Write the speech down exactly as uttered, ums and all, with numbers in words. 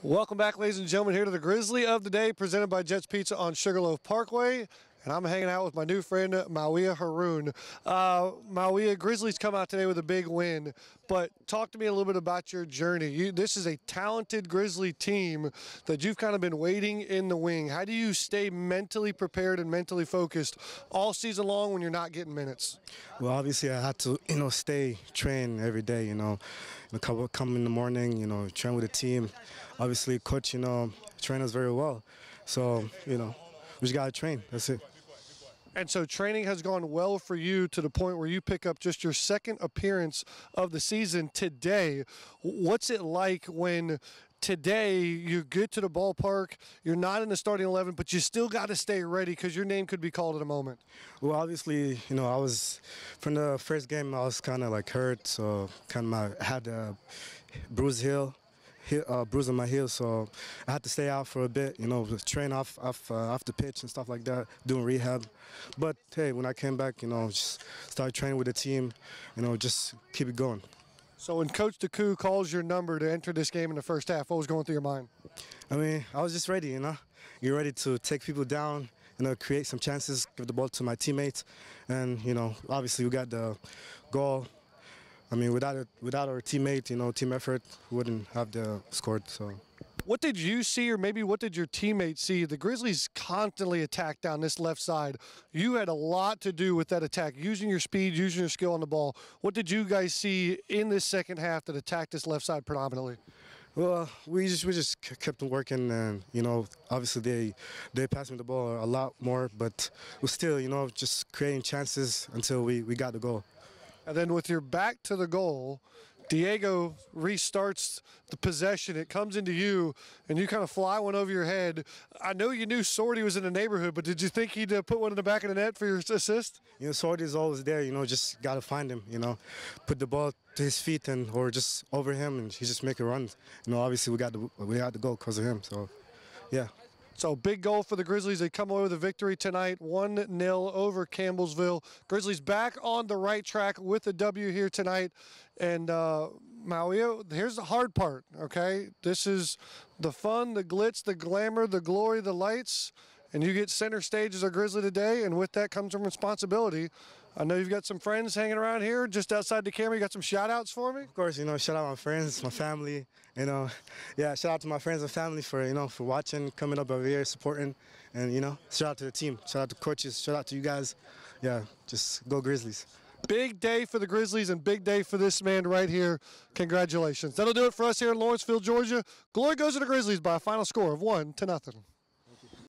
Welcome back, ladies and gentlemen, here to the Grizzly of the Day, presented by Jets Pizza on Sugarloaf Parkway. And I'm hanging out with my new friend, Mawia Haroun. Uh, Mawia, Grizzlies come out today with a big win, but talk to me a little bit about your journey. You, this is a talented Grizzly team that you've kind of been waiting in the wing. How do you stay mentally prepared and mentally focused all season long when you're not getting minutes? Well, obviously, I had to, you know, stay train every day, you know, you know come, come in the morning, you know, train with the team. Obviously, coach, you know, train us very well. So, you know, we just got to train. That's it. And so training has gone well for you to the point where you pick up just your second appearance of the season today. What's it like when today you get to the ballpark, you're not in the starting eleven, but you still got to stay ready because your name could be called at a moment? Well, obviously, you know, I was, from the first game, I was kind of like hurt, so kind of had a bruised heel. Uh, bruising my heel, so I had to stay out for a bit, you know, train off off, uh, off the pitch and stuff like that, doing rehab. But hey, when I came back, you know, just started training with the team, you know, just keep it going. So when Coach DeCoux calls your number to enter this game in the first half, what was going through your mind? I mean, I was just ready, you know. You're ready to take people down, you know, create some chances, give the ball to my teammates, and, you know, obviously we got the goal. I mean, without it, without our teammate, you know, team effort, we wouldn't have the scored. So, what did you see, or maybe what did your teammates see? The Grizzlies constantly attacked down this left side. You had a lot to do with that attack, using your speed, using your skill on the ball. What did you guys see in this second half that attacked this left side predominantly? Well, we just we just kept working, and you know, obviously they they passed me the ball a lot more, but we still, you know, just creating chances until we we got the goal. And then with your back to the goal, Diego restarts the possession. It comes into you, and you kind of fly one over your head. I know you knew Sordy was in the neighborhood, but did you think he'd uh, put one in the back of the net for your assist? You know, Sordy's always there. You know, just got to find him, you know. Put the ball to his feet and or just over him, and he just make a run. You know, obviously we got the, we had to go because of him, so, yeah. So big goal for the Grizzlies. They come away with a victory tonight, one nil over Campbellsville. Grizzlies back on the right track with a W here tonight. And uh, Mawia, here's the hard part, okay? This is the fun, the glitz, the glamour, the glory, the lights. And you get center stage as a Grizzly today, and with that comes some responsibility. I know you've got some friends hanging around here just outside the camera. You got some shout-outs for me? Of course, you know, shout out my friends, my family, you know. Yeah, shout out to my friends and family for, you know, for watching, coming up over here, supporting, and, you know, shout out to the team, shout out to coaches, shout out to you guys. Yeah, just go Grizzlies. Big day for the Grizzlies and big day for this man right here. Congratulations. That'll do it for us here in Lawrenceville, Georgia. Glory goes to the Grizzlies by a final score of one to nothing.